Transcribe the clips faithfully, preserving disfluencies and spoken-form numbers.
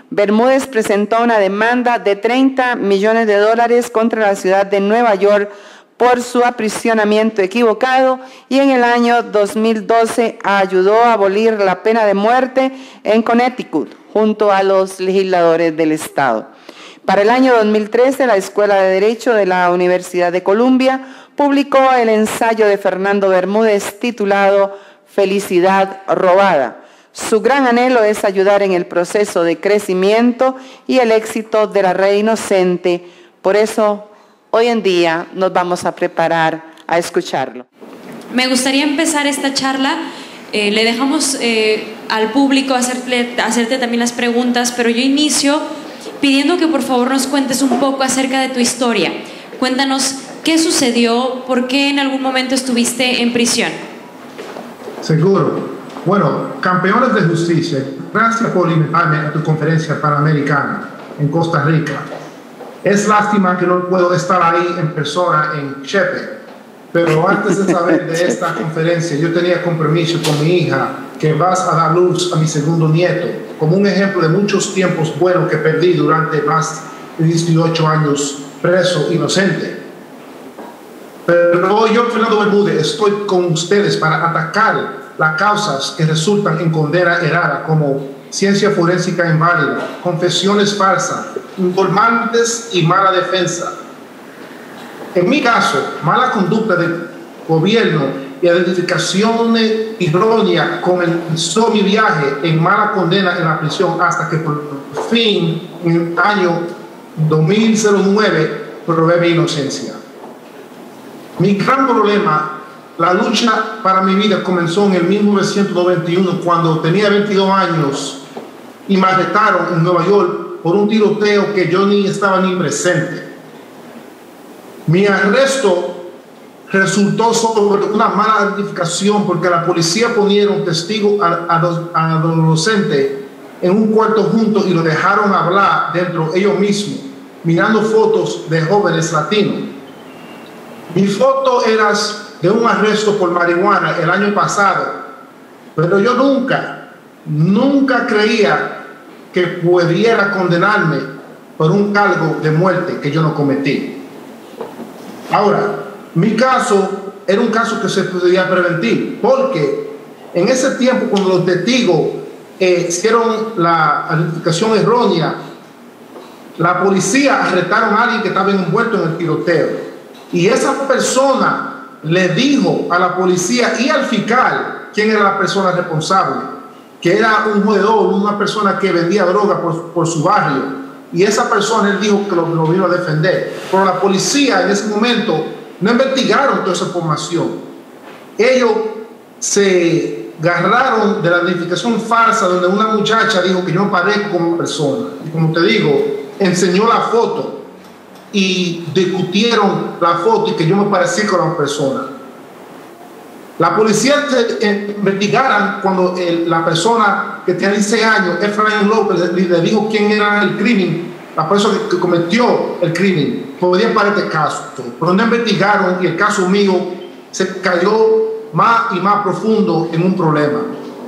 Bermúdez presentó una demanda de treinta millones de dólares contra la ciudad de Nueva York por su aprisionamiento equivocado y en el año dos mil doce ayudó a abolir la pena de muerte en Connecticut junto a los legisladores del estado. Para el año dos mil trece, la Escuela de Derecho de la Universidad de Columbia publicó el ensayo de Fernando Bermúdez titulado Felicidad robada. Su gran anhelo es ayudar en el proceso de crecimiento y el éxito de la red inocente. Por eso, hoy en día nos vamos a preparar a escucharlo. Me gustaría empezar esta charla. Eh, le dejamos eh, al público hacerle, hacerte también las preguntas, pero yo inicio pidiendo que por favor nos cuentes un poco acerca de tu historia. Cuéntanos qué sucedió, por qué en algún momento estuviste en prisión. Seguro. Bueno, campeones de justicia, gracias por invitarme a tu conferencia panamericana en Costa Rica. Es lástima que no puedo estar ahí en persona en Chepe, pero antes de saber de esta conferencia, yo tenía compromiso con mi hija que vas a dar luz a mi segundo nieto, como un ejemplo de muchos tiempos buenos que perdí durante más de dieciocho años preso inocente. Pero yo, Fernando Bermúdez, estoy con ustedes para atacar las causas que resultan en condena errada, como ciencia forénsica inválida, confesiones falsas, informantes y mala defensa. En mi caso, mala conducta del gobierno y identificación errónea comenzó mi viaje en mala condena en la prisión hasta que por fin, en el año dos mil nueve, probé mi inocencia. Mi gran problema, la lucha para mi vida comenzó en mil novecientos noventa y uno cuando tenía veintidós años y me arrestaron en Nueva York por un tiroteo que yo ni estaba ni presente. Mi arresto resultó sobre una mala identificación porque la policía ponía un testigo adolescente en un cuarto junto y lo dejaron hablar dentro ellos mismos, mirando fotos de jóvenes latinos. Mi foto era de un arresto por marihuana el año pasado, pero yo nunca, nunca creía que pudiera condenarme por un cargo de muerte que yo no cometí. Ahora, mi caso era un caso que se podía prevenir, porque en ese tiempo cuando los testigos eh, hicieron la identificación errónea, la policía arrestaron a alguien que estaba envuelto en el tiroteo. Y esa persona le dijo a la policía y al fiscal quién era la persona responsable, que era un jugador, una persona que vendía droga por, por su barrio. Y esa persona, él dijo que lo, lo vino a defender. Pero la policía en ese momento no investigaron toda esa información. Ellos se agarraron de la identificación falsa donde una muchacha dijo que yo me parezco como persona. Y como te digo, enseñó la foto y discutieron la foto y que yo me parecía con la persona. La policía eh, investigaron cuando el, la persona que tenía dieciséis años, Efraín López, le, le dijo quién era el crimen, la persona que, que cometió el crimen. Podía para este caso, pero no investigaron y el caso mío se cayó más y más profundo en un problema.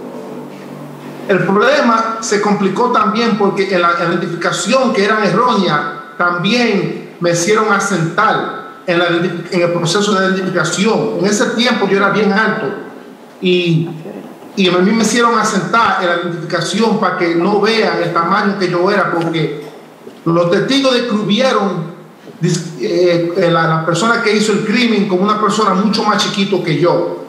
El problema se complicó también porque en la identificación que era errónea también me hicieron asentar en, la, en el proceso de identificación. En ese tiempo yo era bien alto y, y a mí me hicieron asentar en la identificación para que no vean el tamaño que yo era, porque los testigos descubrieron eh, la, la persona que hizo el crimen como una persona mucho más chiquito que yo.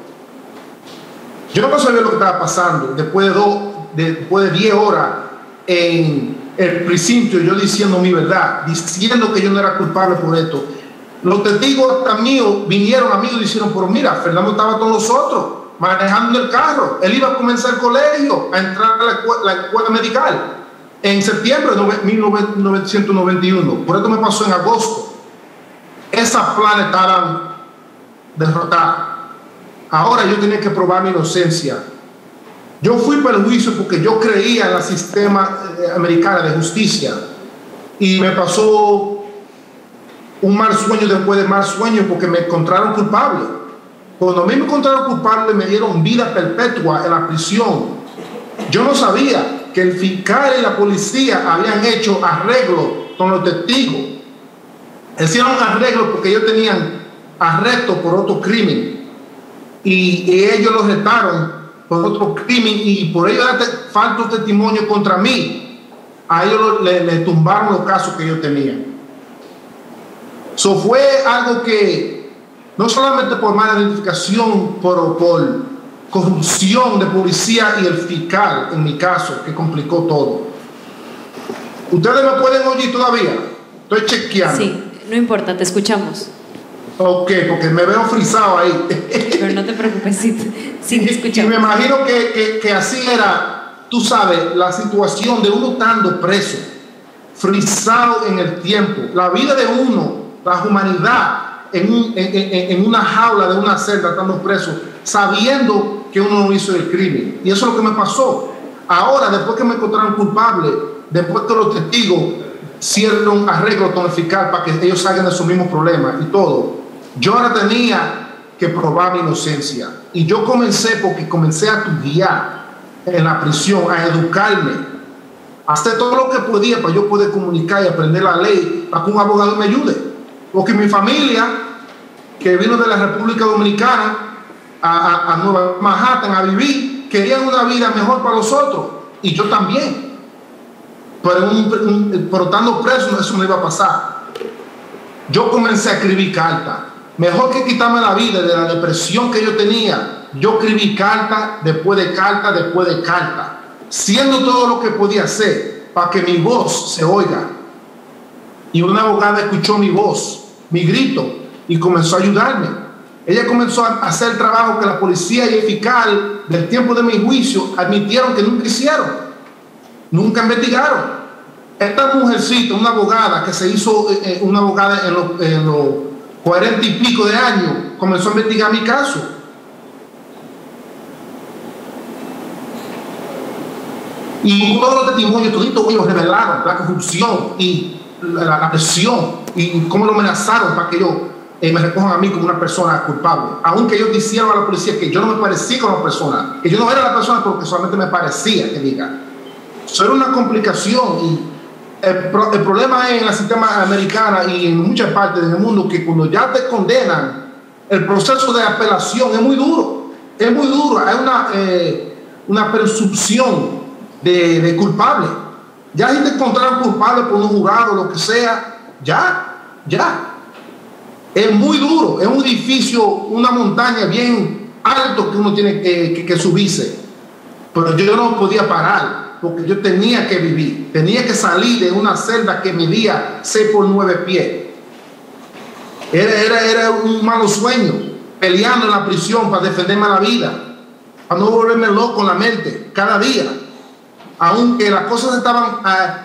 Yo no sabía lo que estaba pasando después de, dos, de, después de diez horas en el precinto, yo diciendo mi verdad, diciendo que yo no era culpable por esto. Los testigos también vinieron a mí y dijeron, pero mira, Fernando estaba con nosotros, manejando el carro, él iba a comenzar el colegio, a entrar a la escuela, la escuela medical, en septiembre de mil novecientos noventa y uno, por esto me pasó en agosto. Esas planes estaban derrotadas. Ahora yo tenía que probar mi inocencia. Yo fui para el juicio porque yo creía en el sistema americano de justicia y me pasó un mal sueño después de mal sueño porque me encontraron culpable. Cuando a mí me encontraron culpable me dieron vida perpetua en la prisión. Yo no sabía que el fiscal y la policía habían hecho arreglo con los testigos. Hicieron arreglo porque ellos tenían arresto por otro crimen y, y ellos los retaron por otro crimen y por ello dar falso testimonio contra mí. A ellos le, le tumbaron los casos que yo tenía. Eso fue algo que no solamente por mala identificación, por, por corrupción de policía y el fiscal, en mi caso, que complicó todo. ¿Ustedes me pueden oír todavía? Estoy chequeando. Sí, no importa, te escuchamos. Ok, porque me veo frisado ahí. Pero no te preocupes, sí, sí te escuchamos. Y me imagino que, que, que así era, tú sabes, la situación de uno estando preso, frisado en el tiempo, la vida de uno, la humanidad en, un, en, en, en una jaula de una celda estando preso, sabiendo que uno no hizo el crimen. Y eso es lo que me pasó. Ahora, después que me encontraron culpable, después que los testigos hicieron arreglo con el fiscal para que ellos salgan de sus mismos problemas y todo, yo ahora tenía que probar mi inocencia. Y yo comencé porque comencé a estudiar en la prisión, a educarme, a hacer todo lo que podía para yo poder comunicar y aprender la ley, para que un abogado me ayude. Porque mi familia, que vino de la República Dominicana a, a, a Nueva Manhattan a vivir, querían una vida mejor para los otros, y yo también. Pero, un, un, pero estando preso eso no iba a pasar. Yo comencé a escribir cartas. Mejor que quitarme la vida de la depresión que yo tenía, yo escribí carta después de carta después de carta, siendo todo lo que podía hacer para que mi voz se oiga. Y una abogada escuchó mi voz, mi grito, y comenzó a ayudarme. Ella comenzó a hacer el trabajo que la policía y el fiscal del tiempo de mi juicio admitieron que nunca hicieron, nunca investigaron. Esta mujercita, una abogada que se hizo eh, una abogada en los en lo cuarenta y pico de años, comenzó a investigar mi caso. Y todos los testimonios, toditos ellos revelaron la corrupción y la, la presión y cómo lo amenazaron para que yo eh, me recojan a mí como una persona culpable. Aunque ellos dijeron a la policía que yo no me parecía como una persona, que yo no era la persona porque solamente me parecía, que diga. Eso era una complicación y el, pro, el problema es en el sistema americano y en muchas partes del mundo que cuando ya te condenan, el proceso de apelación es muy duro, es muy duro, hay una, eh, una presunción de, de culpable. Ya si te encontraron culpable por un jurado, lo que sea, ya, ya. Es muy duro, es un edificio, una montaña bien alto que uno tiene que, que, que subirse. Pero yo no podía parar porque yo tenía que vivir, tenía que salir de una celda que medía seis por nueve pies. Era, era, era un malo sueño, peleando en la prisión para defenderme la vida, para no volverme loco en la mente cada día. Aunque las cosas estaban... Uh,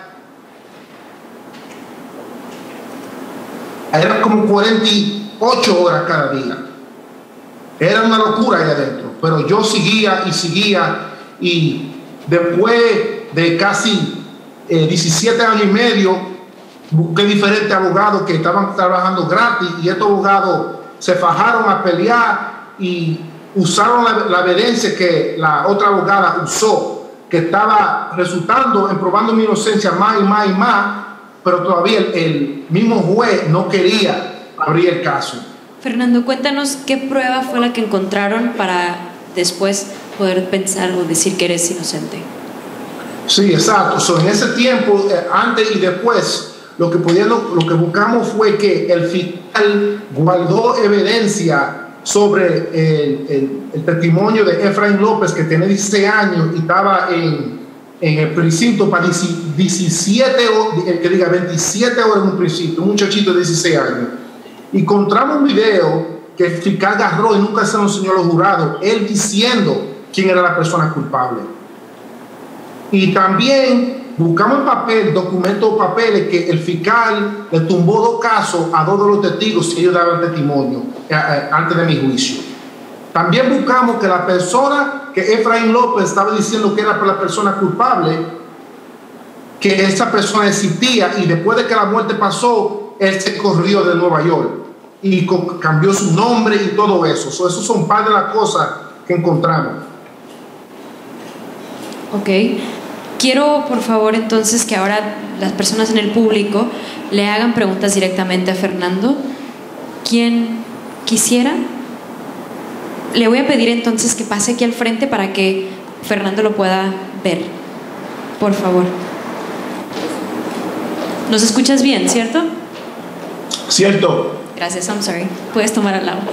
eran como cuarenta y ocho horas cada día. Era una locura ahí adentro. Pero yo seguía y seguía y después de casi eh, diecisiete años y medio busqué diferentes abogados que estaban trabajando gratis y estos abogados se fajaron a pelear y usaron la, la evidencia que la otra abogada usó, que estaba resultando en probando mi inocencia más y más y más, pero todavía el, el mismo juez no quería abrir el caso. Fernando, cuéntanos qué prueba fue la que encontraron para después poder pensar o decir que eres inocente. Sí, exacto. So, en ese tiempo, eh, antes y después, lo que, pudieron, lo que buscamos fue que el fiscal guardó evidencia sobre el, el, el testimonio de Efraín López, que tenía dieciséis años y estaba en, en el precinto para diecisiete, que diga veintisiete horas en un precinto, un muchachito de dieciséis años. Y encontramos un video que el fiscal agarró y nunca se lo enseñó a los jurados, él diciendo quién era la persona culpable. Y también buscamos en papel, documentos, papeles que el fiscal le tumbó dos casos a dos de los testigos si ellos daban testimonio eh, eh, antes de mi juicio. También buscamos que la persona que Efraín López estaba diciendo que era la persona culpable, que esa persona existía y después de que la muerte pasó, él se corrió de Nueva York y cambió su nombre y todo eso. So, esos son parte de las cosas que encontramos. Ok. Quiero, por favor, entonces, que ahora las personas en el público le hagan preguntas directamente a Fernando. ¿Quién quisiera? Le voy a pedir entonces que pase aquí al frente para que Fernando lo pueda ver. Por favor. ¿Nos escuchas bien, cierto? Cierto. Gracias, I'm sorry. Puedes tomar al lado.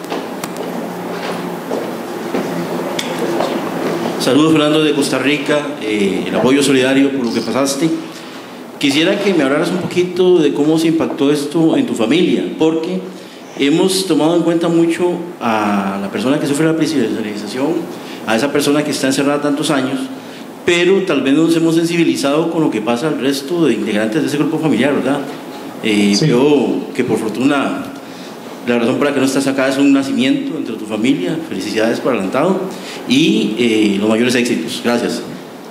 Saludos, Fernando, de Costa Rica, eh, el apoyo solidario por lo que pasaste. Quisiera que me hablaras un poquito de cómo se impactó esto en tu familia, porque hemos tomado en cuenta mucho a la persona que sufre la presidencialización, a esa persona que está encerrada tantos años, pero tal vez no nos hemos sensibilizado con lo que pasa al resto de integrantes de ese grupo familiar, ¿verdad? Eh, sí. Veo que por fortuna la razón por la que no estás acá es un nacimiento entre tu familia. Felicidades por adelantado y eh, los mayores éxitos. Gracias.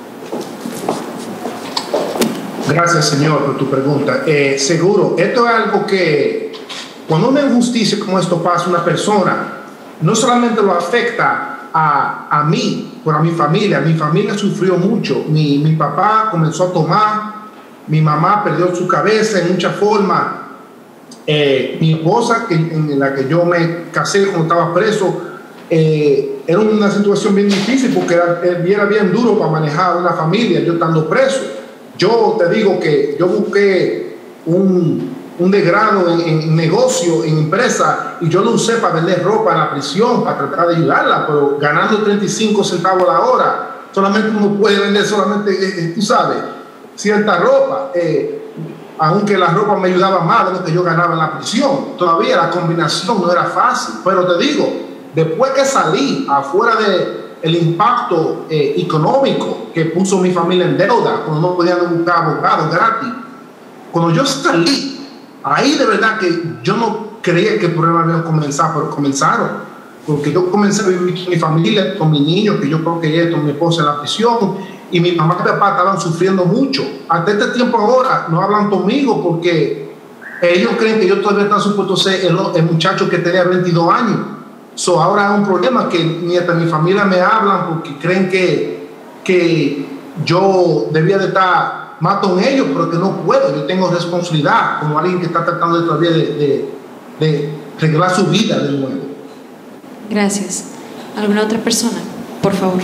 Gracias, señor, por tu pregunta. Eh, seguro, esto es algo que cuando una injusticia como esto pasa a una persona, no solamente lo afecta a, a mí, pero a mi familia. Mi familia sufrió mucho. Mi, mi papá comenzó a tomar, mi mamá perdió su cabeza en muchas formas. Eh, mi esposa, que, en la que yo me casé cuando estaba preso, eh, era una situación bien difícil porque era, era bien duro para manejar una familia, yo estando preso. Yo te digo que yo busqué un, un degrado en, en negocio, en empresa, y yo lo usé para vender ropa en la prisión, para tratar de ayudarla, pero ganando treinta y cinco centavos a la hora. Solamente uno puede vender solamente, eh, tú sabes, cierta ropa. Eh, aunque la ropa me ayudaba más de lo que yo ganaba en la prisión, todavía la combinación no era fácil. Pero te digo, después que salí afuera del impacto eh, económico que puso mi familia en deuda, cuando no podían buscar abogados gratis, cuando yo salí, ahí de verdad que yo no creía que el problema había comenzado, pero comenzaron. Porque yo comencé a vivir con mi familia, con mis niños, que yo creo que con mi esposa en la prisión, y mi mamá y mi papá estaban sufriendo mucho. Hasta este tiempo ahora no hablan conmigo porque ellos creen que yo todavía estaba supuesto ser el, el muchacho que tenía veintidós años. So, ahora es un problema que ni hasta mi familia me hablan porque creen que, que yo debía de estar más con ellos, pero que no puedo. Yo tengo responsabilidad como alguien que está tratando de todavía de, de, de arreglar su vida de nuevo. Gracias. ¿Alguna otra persona? Por favor.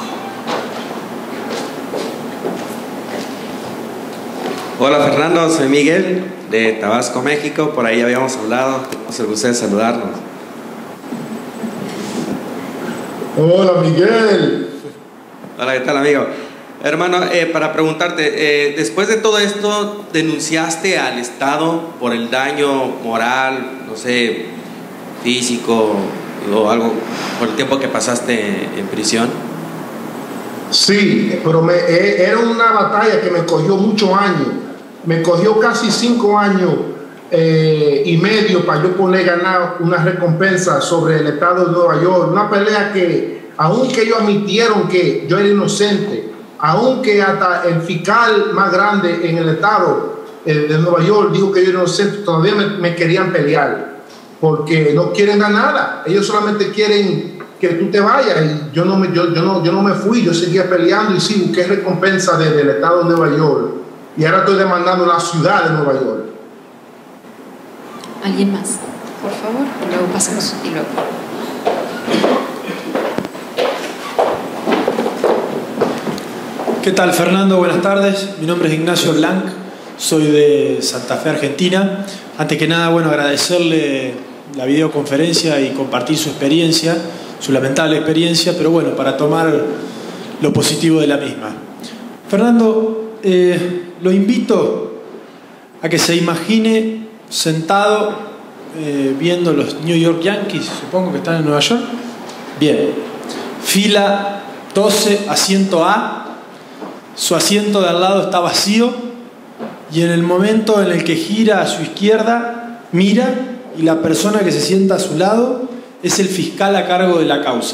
Hola Fernando, soy Miguel de Tabasco, México. Por ahí habíamos hablado, tenemos el gusto de saludarnos. Hola Miguel. Hola, ¿qué tal amigo? Hermano, eh, para preguntarte, eh, después de todo esto, ¿denunciaste al Estado por el daño moral, no sé, físico o algo por el tiempo que pasaste en prisión? Sí, pero me, eh, era una batalla que me cogió muchos años. Me cogió casi cinco años eh, y medio para yo poder ganar una recompensa sobre el estado de Nueva York. Una pelea que, aunque ellos admitieron que yo era inocente, aunque hasta el fiscal más grande en el estado eh, de Nueva York dijo que yo era inocente, todavía me, me querían pelear porque no quieren dar nada. Ellos solamente quieren que tú te vayas, y yo no me, yo, yo no, yo no me fui, yo seguía peleando y sí busqué recompensa desde el estado de Nueva York y ahora estoy demandando la ciudad de Nueva York. ¿Alguien más? Por favor, y luego pasamos y luego. ¿Qué tal, Fernando? Buenas tardes, mi nombre es Ignacio Blanc, soy de Santa Fe, Argentina. Antes que nada, bueno, agradecerle la videoconferencia y compartir su experiencia, su lamentable experiencia, pero bueno, para tomar lo positivo de la misma. Fernando, eh, lo invito a que se imagine sentado eh, viendo los New York Yankees, supongo que están en Nueva York. Bien, fila doce, asiento A, su asiento de al lado está vacío y en el momento en el que gira a su izquierda, mira y la persona que se sienta a su lado es el fiscal a cargo de la causa.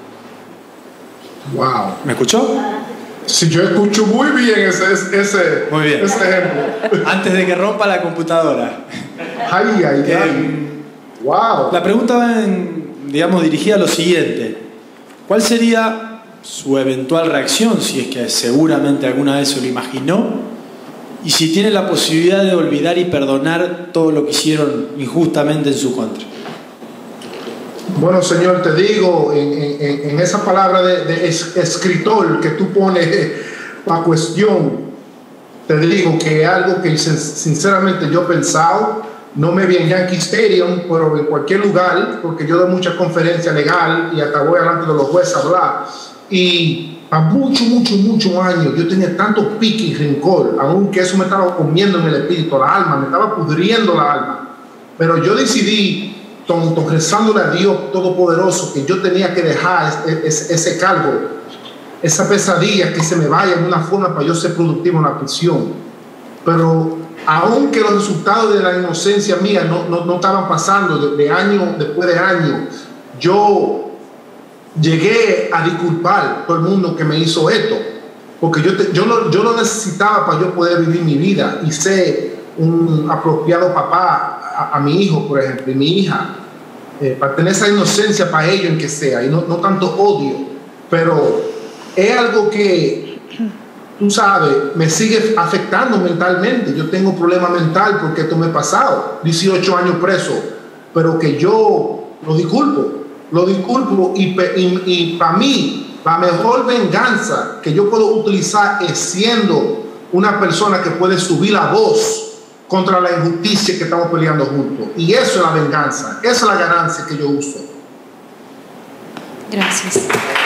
Wow. ¿Me escuchó? Sí, yo escucho muy bien ese, ese, muy bien. ese ejemplo. Antes de que rompa la computadora. Ay, ay, ay. Eh, wow. La pregunta va, en, digamos, dirigida a lo siguiente. ¿Cuál sería su eventual reacción, si es que seguramente alguna vez se lo imaginó, y si tiene la posibilidad de olvidar y perdonar todo lo que hicieron injustamente en su contra. Bueno, Señor, te digo, en, en, en esa palabra de, de es, escritor que tú pones la cuestión, te digo que es algo que sinceramente yo he pensado. No me vi en Yankee Stadium, pero en cualquier lugar, porque yo doy muchas conferencias legales y hasta voy delante de los jueces a hablar. Y a muchos, muchos, muchos años yo tenía tanto pique y rencor, aunque eso me estaba comiendo en el espíritu, la alma, me estaba pudriendo la alma. Pero yo decidí, rezándole a Dios Todopoderoso, que yo tenía que dejar ese, ese cargo, esa pesadilla, que se me vaya en una forma para yo ser productivo en la prisión. Pero aunque los resultados de la inocencia mía no, no, no estaban pasando de, de año después de año, yo llegué a disculpar a todo el mundo que me hizo esto, porque yo, te, yo, lo, yo lo necesitaba para yo poder vivir mi vida y ser un apropiado papá a, a mi hijo, por ejemplo, y mi hija, eh, para tener esa inocencia para ellos en que sea, y no, no tanto odio. Pero es algo que, tú sabes, me sigue afectando mentalmente. Yo tengo un problema mental porque esto me ha pasado, dieciocho años preso, pero que yo lo disculpo, lo disculpo y, y, y para mí la mejor venganza que yo puedo utilizar es siendo una persona que puede subir la voz contra la injusticia que estamos peleando juntos. Y eso es la venganza, esa es la ganancia que yo uso. Gracias.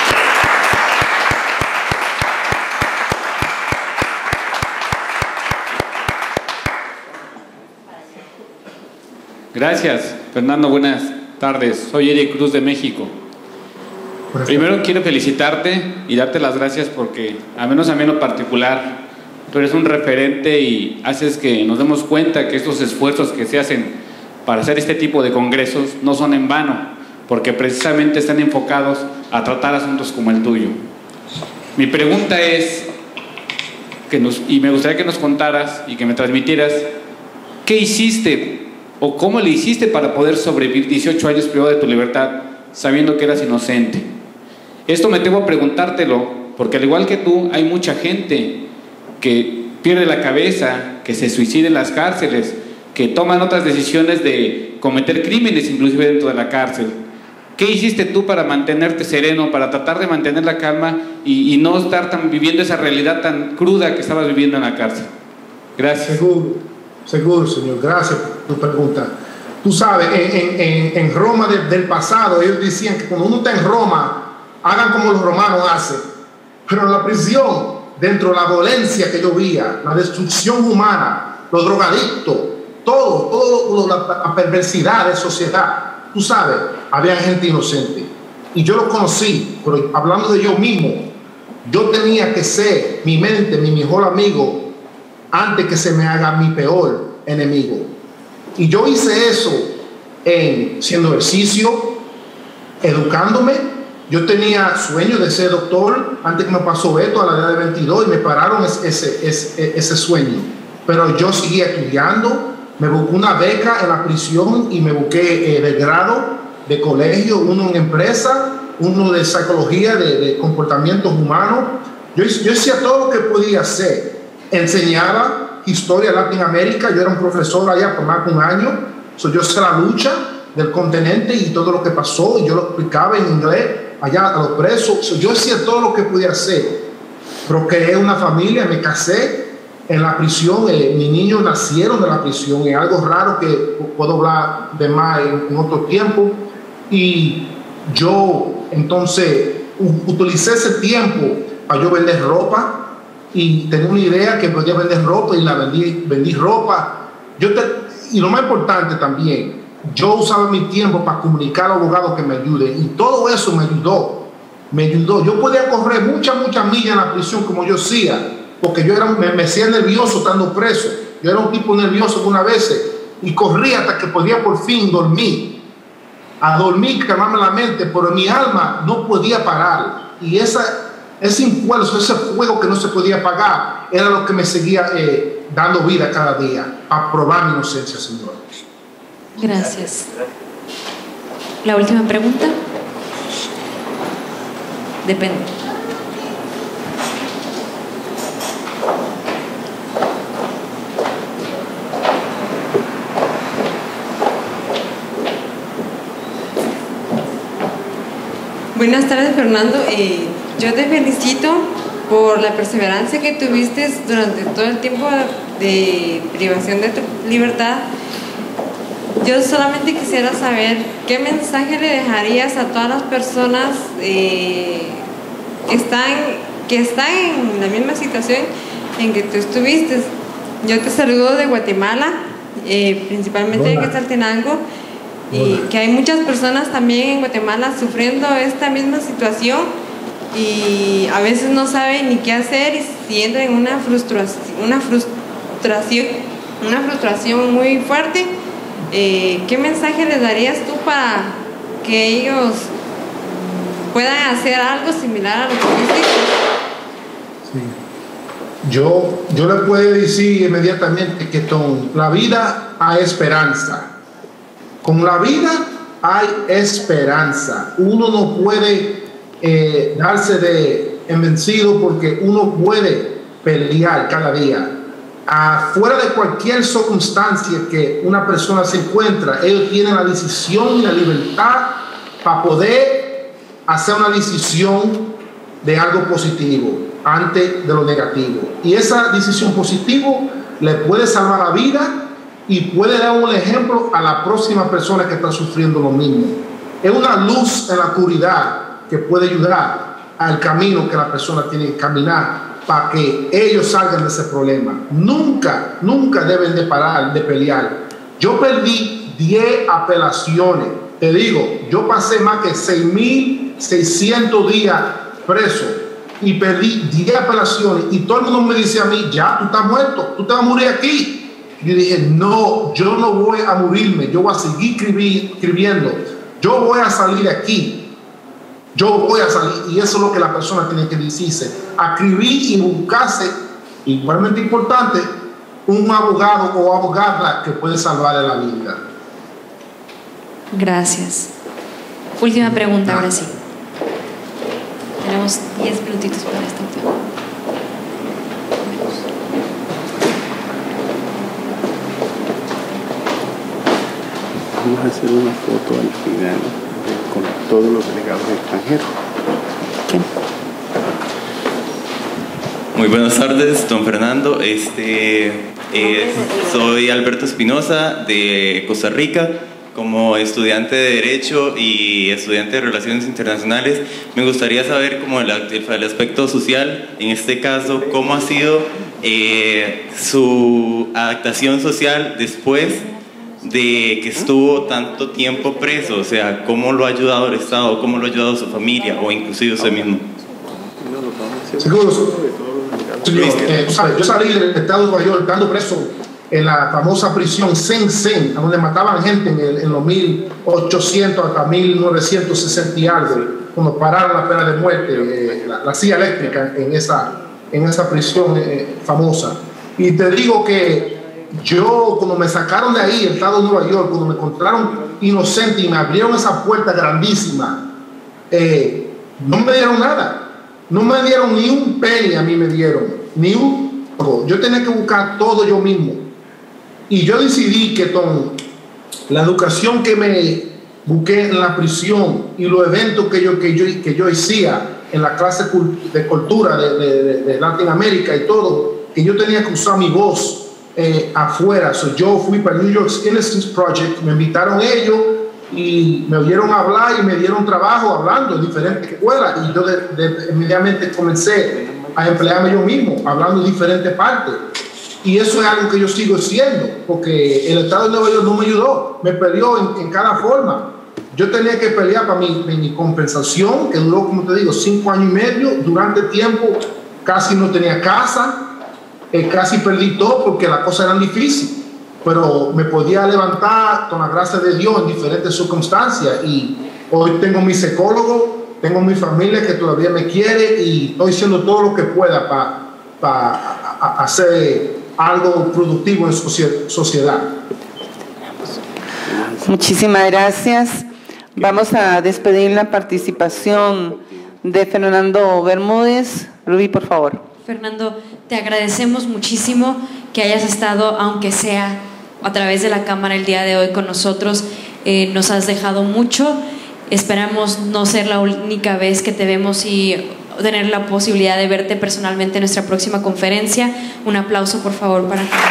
Gracias, Fernando. Buenas tardes. Soy Eric Cruz de México. Primero quiero felicitarte y darte las gracias porque, al menos a mí en lo particular, tú eres un referente y haces que nos demos cuenta que estos esfuerzos que se hacen para hacer este tipo de congresos no son en vano, porque precisamente están enfocados a tratar asuntos como el tuyo. Mi pregunta es, que nos, y me gustaría que nos contaras y que me transmitieras, ¿qué hiciste o cómo le hiciste para poder sobrevivir dieciocho años privado de tu libertad sabiendo que eras inocente? Esto me tengo a preguntártelo porque, al igual que tú, hay mucha gente que pierde la cabeza, que se suicida en las cárceles, que toman otras decisiones de cometer crímenes inclusive dentro de la cárcel. ¿Qué hiciste tú para mantenerte sereno, para tratar de mantener la calma y, y no estar tan, viviendo esa realidad tan cruda que estabas viviendo en la cárcel? Gracias. Seguro, seguro, señor. Gracias por tu pregunta. Tú sabes, en, en, en Roma de, del pasado, ellos decían que cuando uno está en Roma, hagan como los romanos hacen. Pero en la prisión, dentro de la violencia que yo veía, la destrucción humana, los drogadictos, todo, todo la, la perversidad de sociedad, tú sabes, había gente inocente. Y yo lo conocí, pero hablando de yo mismo, yo tenía que ser mi mente, mi mejor amigo, antes que se me haga mi peor enemigo. Y yo hice eso en haciendo ejercicio, educándome. Yo tenía sueño de ser doctor antes que me pasó esto a la edad de veintidós y me pararon ese, ese, ese, ese sueño. Pero yo seguía estudiando, me busqué una beca en la prisión y me busqué eh, de grado de colegio, uno en empresa, uno de psicología, de, de comportamientos humanos. Yo, yo hacía todo lo que podía hacer. Enseñaba historia de Latinoamérica, yo era un profesor allá por más de un año. So, yo sé la lucha del continente y todo lo que pasó, y yo lo explicaba en inglés allá a los presos. So, yo hacía todo lo que podía hacer. Pero creé una familia, me casé en la prisión, eh, mis niños nacieron de la prisión, es algo raro que puedo hablar de más en, en otro tiempo. Y yo entonces utilicé ese tiempo para yo vender ropa y tenía una idea que podía vender ropa y la vendí, vendí ropa. Yo te, y lo más importante también, yo usaba mi tiempo para comunicar a abogados que me ayuden y todo eso me ayudó, me ayudó. Yo podía correr muchas, muchas millas en la prisión como yo hacía, porque yo era, me, me hacía nervioso estando preso. Yo era un tipo nervioso algunas veces y corría hasta que podía por fin dormir. A dormir, calmarme la mente, pero mi alma no podía parar. Y esa, ese impulso, ese fuego que no se podía apagar, era lo que me seguía eh, dando vida cada día, para probar mi inocencia, Señor. Gracias. La última pregunta. Depende. Buenas tardes, Fernando. Eh, yo te felicito por la perseverancia que tuviste durante todo el tiempo de privación de tu libertad. Yo solamente quisiera saber qué mensaje le dejarías a todas las personas eh, que están, que están en la misma situación en que tú estuviste. Yo te saludo de Guatemala, eh, principalmente en Quetzaltenango, y que hay muchas personas también en Guatemala sufriendo esta misma situación y a veces no saben ni qué hacer y si entran en una frustración, una frustración, una frustración muy fuerte. Eh, ¿Qué mensaje les darías tú para que ellos puedan hacer algo similar a lo que hiciste? Sí. Yo, yo le puedo decir inmediatamente que con la vida hay esperanza. Con la vida hay esperanza. Uno no puede eh, darse de en vencido porque uno puede pelear cada día. Afuera de cualquier circunstancia que una persona se encuentra, ellos tienen la decisión y la libertad para poder hacer una decisión de algo positivo antes de lo negativo. Y esa decisión positiva le puede salvar la vida y puede dar un ejemplo a la próxima persona que está sufriendo lo mismo. Es una luz en la oscuridad que puede ayudar al camino que la persona tiene que caminar para que ellos salgan de ese problema. Nunca, nunca deben de parar de pelear. Yo perdí diez apelaciones. Te digo, yo pasé más que seis mil seiscientos días preso y perdí diez apelaciones y todo el mundo me dice a mí, ya, tú estás muerto, tú te vas a morir aquí. Yo dije, no, yo no voy a morirme, yo voy a seguir escribiendo, yo voy a salir de aquí, yo voy a salir, y eso es lo que la persona tiene que decirse, escribir y buscarse, igualmente importante, un abogado o abogada que puede salvarle la vida. Gracias. Última pregunta, ahora sí. Tenemos diez minutitos para esta última. Vamos a hacer una foto al final con todos los delegados extranjeros. ¿Quién? Muy buenas tardes, don Fernando. Este, eh, soy Alberto Espinosa de Costa Rica. Como estudiante de Derecho y estudiante de Relaciones Internacionales, me gustaría saber como el, el aspecto social, en este caso, cómo ha sido eh, su adaptación social después de que estuvo tanto tiempo preso, o sea, cómo lo ha ayudado el Estado, cómo lo ha ayudado su familia o inclusive usted mismo. Seguro, eh, yo salí del estado de Nueva York estando preso en la famosa prisión Sing Sing, donde mataban gente en, el, en los mil ochocientos hasta mil novecientos sesenta y algo, cuando pararon la pena de muerte, eh, la, la silla eléctrica en esa, en esa prisión eh, famosa. Y te digo que yo, cuando me sacaron de ahí, el estado de Nueva York, cuando me encontraron inocente y me abrieron esa puerta grandísima, eh, no me dieron nada. No me dieron ni un penny, a mí me dieron, ni un poco. Yo tenía que buscar todo yo mismo. Y yo decidí que con la educación que me busqué en la prisión y los eventos que yo, que yo, que yo hacía en la clase de cultura de, de, de Latinoamérica y todo, que yo tenía que usar mi voz Eh, afuera. So, yo fui para el New York Innocence Project, me invitaron ellos y me oyeron hablar y me dieron trabajo hablando en diferentes escuelas y yo de, de, inmediatamente comencé a emplearme yo mismo hablando en diferentes partes y eso es algo que yo sigo haciendo porque el estado de Nueva York no me ayudó, me peleó en, en cada forma. Yo tenía que pelear para mi, mi compensación que duró, como te digo, cinco años y medio. Durante el tiempo casi no tenía casa. Eh, casi perdí todo porque las cosas eran difíciles, pero me podía levantar con la gracia de Dios en diferentes circunstancias y hoy tengo mi psicólogo, tengo mi familia que todavía me quiere y estoy haciendo todo lo que pueda para pa hacer algo productivo en sociedad. Muchísimas gracias. Vamos a despedir la participación de Fernando Bermúdez. Rubí, por favor. Fernando, te agradecemos muchísimo que hayas estado, aunque sea a través de la cámara el día de hoy con nosotros. Eh, nos has dejado mucho Esperamos no ser la única vez que te vemos y tener la posibilidad de verte personalmente en nuestra próxima conferencia. Un aplauso, por favor, para ti.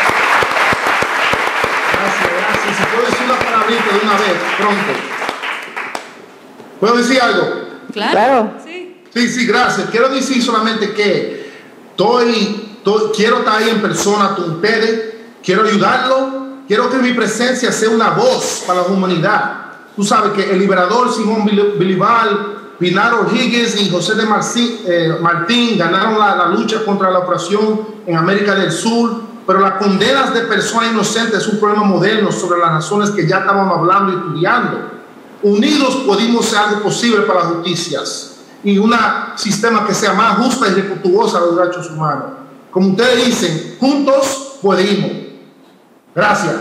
Gracias, gracias. Si puedo decir una palabrita de una vez, pronto. ¿Puedo decir algo? Claro. Claro. Sí. Sí, sí, gracias. Quiero decir solamente que estoy, estoy, quiero estar ahí en persona con ustedes, quiero ayudarlo, quiero que mi presencia sea una voz para la humanidad. Tú sabes que el liberador Simón Bilival, Pinar O'Higgins y José de Martín, eh, Martín ganaron la, la lucha contra la opresión en América del Sur, pero las condenas de personas inocentes es un problema moderno sobre las razones que ya estábamos hablando y estudiando. Unidos podemos hacer algo posible para las justicias y un sistema que sea más justo y respetuoso a los derechos humanos. Como ustedes dicen, juntos podemos. Gracias.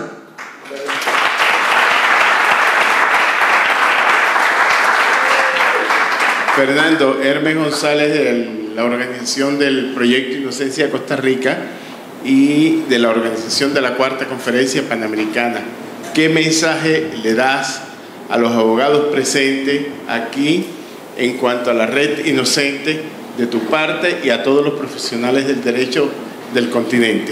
Fernando, Hermes González de la organización del Proyecto Inocencia Costa Rica y de la organización de la Cuarta Conferencia Panamericana. ¿Qué mensaje le das a los abogados presentes aquí en cuanto a la red inocente de tu parte y a todos los profesionales del derecho del continente?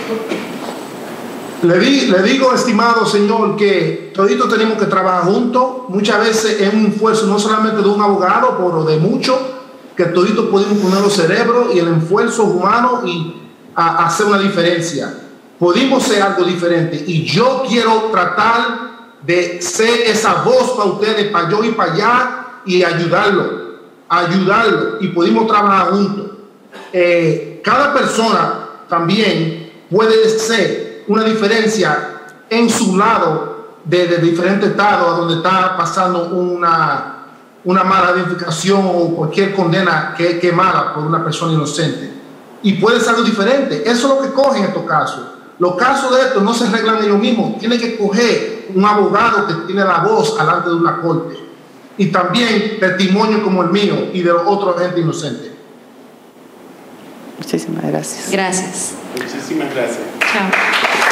Le, di, le digo, estimado señor, que toditos tenemos que trabajar juntos. Muchas veces es un esfuerzo no solamente de un abogado, pero de muchos, que toditos podemos poner los cerebros y el esfuerzo humano y a, a hacer una diferencia. Podemos ser algo diferente y yo quiero tratar de ser esa voz para ustedes, para yo ir para allá y ayudarlo, ayudarlo y podemos trabajar juntos. Eh, cada persona también puede ser una diferencia en su lado de, de diferentes estados donde está pasando una, una mala identificación o cualquier condena que, que mala por una persona inocente. Y puede ser algo diferente. Eso es lo que cogen estos casos. Los casos de estos no se arreglan ellos mismos. Tienen que coger un abogado que tiene la voz delante de una corte. Y también testimonios como el mío y de otros gente inocente. Muchísimas gracias. Gracias. Muchísimas gracias. Chao.